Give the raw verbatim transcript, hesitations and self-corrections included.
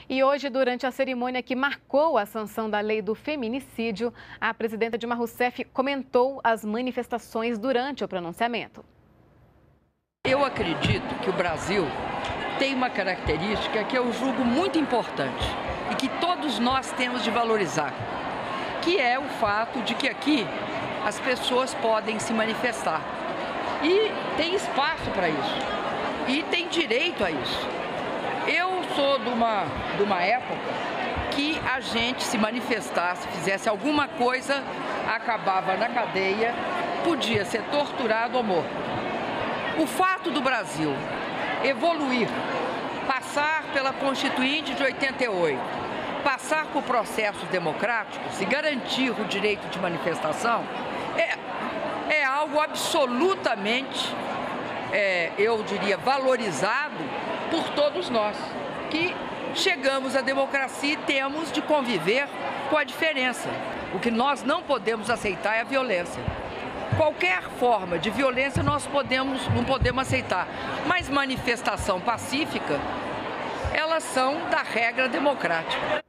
E hoje, durante a cerimônia que marcou a sanção da lei do feminicídio, a presidenta Dilma Rousseff comentou as manifestações durante o pronunciamento. Eu acredito que o Brasil tem uma característica que eu julgo muito importante e que todos nós temos de valorizar, que é o fato de que aqui as pessoas podem se manifestar e tem espaço para isso e tem direito a isso. Eu sou de uma, de uma época que a gente se manifestasse, fizesse alguma coisa, acabava na cadeia, podia ser torturado ou morto. O fato do Brasil evoluir, passar pela Constituinte de oitenta e oito, passar por processos democráticos e garantir o direito de manifestação, é, é algo absolutamente, é, eu diria, valorizado por todos nós, que chegamos à democracia e temos de conviver com a diferença. O que nós não podemos aceitar é a violência. Qualquer forma de violência nós podemos, não podemos aceitar, mas manifestação pacífica, elas são da regra democrática.